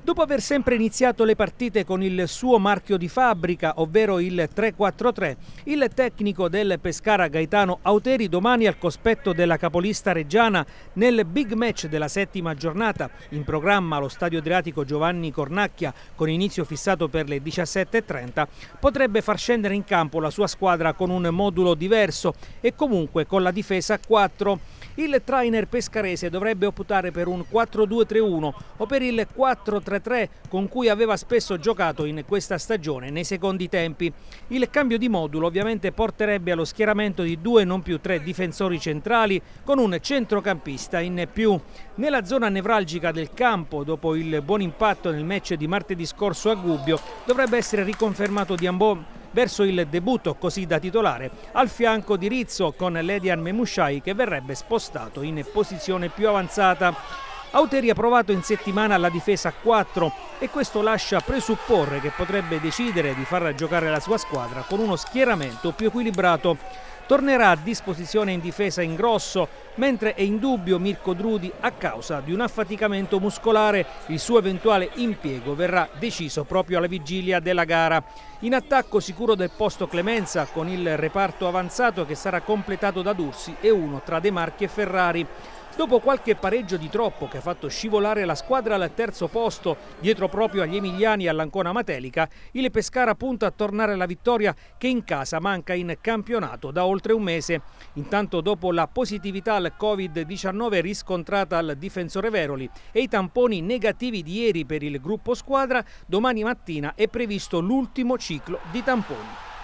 Dopo aver sempre iniziato le partite con il suo marchio di fabbrica, ovvero il 3-4-3, il tecnico del Pescara Gaetano Auteri domani al cospetto della capolista reggiana nel big match della settima giornata, in programma allo Stadio Adriatico Giovanni Cornacchia con inizio fissato per le 17:30, potrebbe far scendere in campo la sua squadra con un modulo diverso e comunque con la difesa a 4. Il trainer pescarese dovrebbe optare per un 4-2-3-1 o per il 4-3-3 con cui aveva spesso giocato in questa stagione nei secondi tempi. Il cambio di modulo ovviamente porterebbe allo schieramento di 2 non più 3 difensori centrali con un centrocampista in più. Nella zona nevralgica del campo, dopo il buon impatto nel match di martedì scorso a Gubbio, dovrebbe essere riconfermato Diambò verso il debutto così da titolare, al fianco di Rizzo con Ledian Memushai che verrebbe spostato in posizione più avanzata. Auteri ha provato in settimana la difesa a 4 e questo lascia presupporre che potrebbe decidere di far giocare la sua squadra con uno schieramento più equilibrato. Tornerà a disposizione in difesa Ingrosso, mentre è in dubbio Mirko Drudi a causa di un affaticamento muscolare. Il suo eventuale impiego verrà deciso proprio alla vigilia della gara. In attacco sicuro del posto Clemenza con il reparto avanzato che sarà completato da D'Ursi e uno tra De Marchi e Ferrari. Dopo qualche pareggio di troppo che ha fatto scivolare la squadra al terzo posto, dietro proprio agli emiliani e all'Ancona Matelica, il Pescara punta a tornare alla vittoria che in casa manca in campionato da oltre un mese. Intanto dopo la positività al Covid-19 riscontrata al difensore Veroli e i tamponi negativi di ieri per il gruppo squadra, domani mattina è previsto l'ultimo ciclo di tamponi.